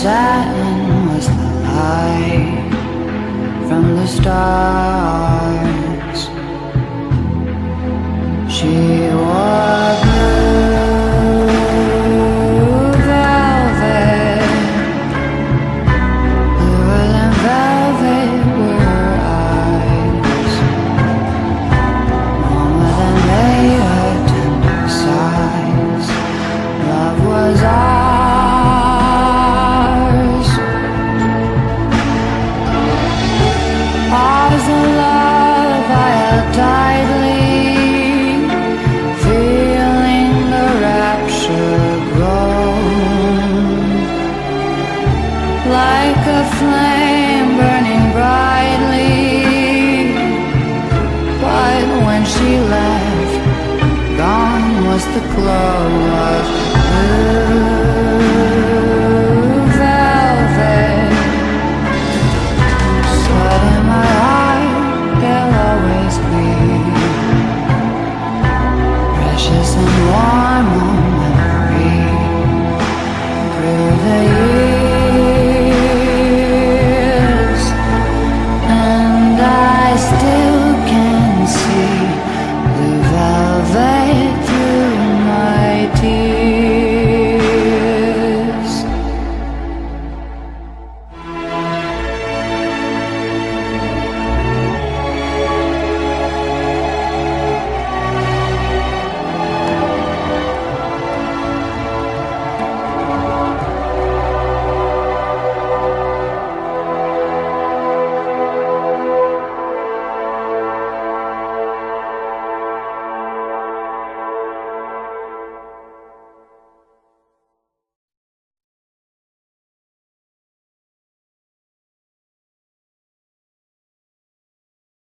satin was the light from the stars. She wore blue velvet, bluer than velvet were her eyes, warmer than they her tender sighs. Love was ours, ours the love I held tightly, feeling the rapture grow, like a flame burning brightly. But when she left, gone was the glow of blue.